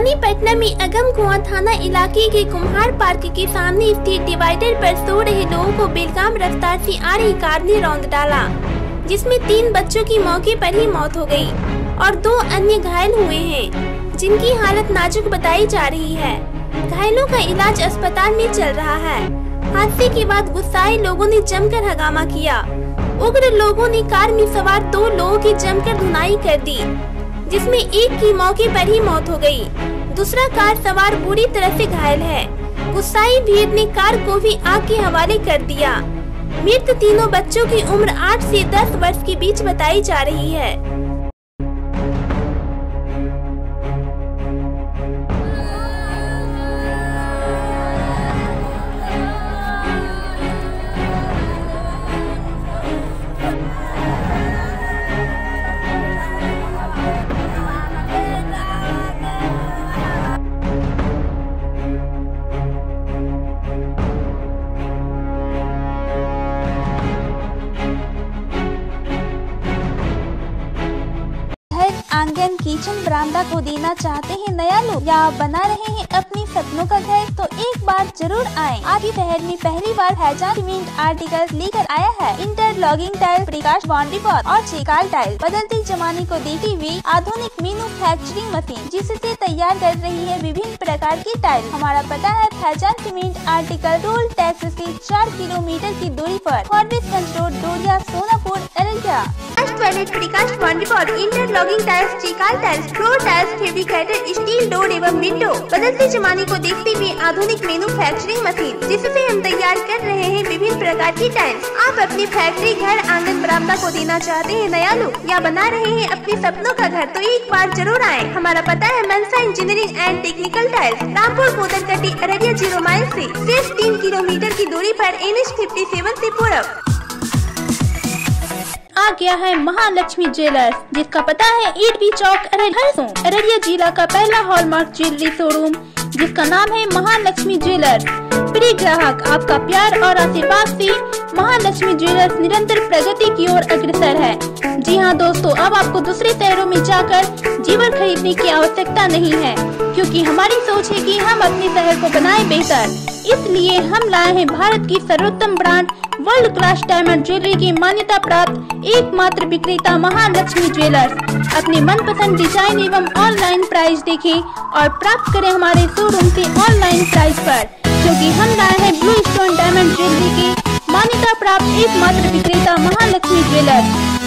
राजधानी पटना में अगम कुआं थाना इलाके के कुम्हार पार्क के सामने स्थित डिवाइडर पर सो रहे लोगों को बेलगाम रफ्तार से आ रही कार ने रौंद डाला, जिसमें 3 बच्चों की मौके पर ही मौत हो गई और 2 अन्य घायल हुए हैं, जिनकी हालत नाजुक बताई जा रही है। घायलों का इलाज अस्पताल में चल रहा है। हादसे के बाद गुस्साए लोगों ने जमकर हंगामा किया। उग्र लोगों ने कार में सवार 2 लोगों की जमकर धुनाई कर दी, जिसमें एक की मौके पर ही मौत हो गई। दूसरा कार सवार बुरी तरह से घायल है। गुस्साई भीड़ ने कार को भी आग के हवाले कर दिया। मृत तीनों बच्चों की उम्र 8 से 10 वर्ष के बीच बताई जा रही है। आंगन, किचन, बरामदा को देना चाहते हैं नया लुक या बना रहे हैं अपनी सपनों का घर, तो एक बार जरूर आएं। आपके शहर में पहली बार फैजान सीमेंट आर्टिकल्स लेकर आया है। Interlocking tile, precast boundary wall और चिकाल टाइल बदलते जमाने को देखते हुए आधुनिक मैन्युफैक्चरिंग मशीन जिससे तैयार कर रही है विभिन्न प्रकार की टाइल। हमारा पता है Faizan cement article, toll tax से 4 किलोमीटर की दूरी पर, Forbesganj road, Doria, Sonapur, Araria. Toilet, precast boundary wall, interlocking tiles, चिकाल tiles, floor tiles, fabricated steel door एवं विंडो बदलते जमाने को देखते हुए आधुनिक मैन्युफैक्चरिंग मशीन जिससे हम तैयार कर रहे हैं विभिन्न प्रकार की टाइल्स। आप अपनी फैक्ट्री, घर, आंगन, बरामदा को देना चाहते हैं नया लुक या बना रहे हैं अपने सपनों का घर, तो एक बार जरूर आए। हमारा पता है Mansa engineering and technical tiles, Rampur Modarkati, Araria 0 mile से सिर्फ 3 किलोमीटर की दूरी पर NH 57 से पूरब। आ गया है महालक्ष्मी ज्वेलर्स, जिसका पता है ईटवी चौक, अररिया जिला का पहला हॉलमार्क ज्वेलरी शोरूम, जिसका नाम है महालक्ष्मी ज्वेलर्स। प्रिय ग्राहक, आपका प्यार और आशीर्वाद से महालक्ष्मी ज्वेलर्स निरंतर प्रगति की ओर अग्रसर है। जी हाँ दोस्तों, अब आपको दूसरे शहरों में जाकर जेवर खरीदने की आवश्यकता नहीं है, क्योंकि हमारी सोच है कि हम अपने शहर को बनाएं बेहतर। इसलिए हम लाए हैं भारत की सर्वोत्तम brand world class diamond jewellery की मान्यता प्राप्त एकमात्र विक्रेता महालक्ष्मी ज्वेलर्स। अपने मनपसंद डिजाइन एवं ऑनलाइन प्राइस देखें और प्राप्त करें हमारे शोरूम से ऑनलाइन प्राइस पर, क्योंकि हम लाए हैं ब्लू स्टोन डायमंड ज्वेलरी की मान्यता प्राप्त एकमात्र विक्रेता महालक्ष्मी ज्वेलर्स।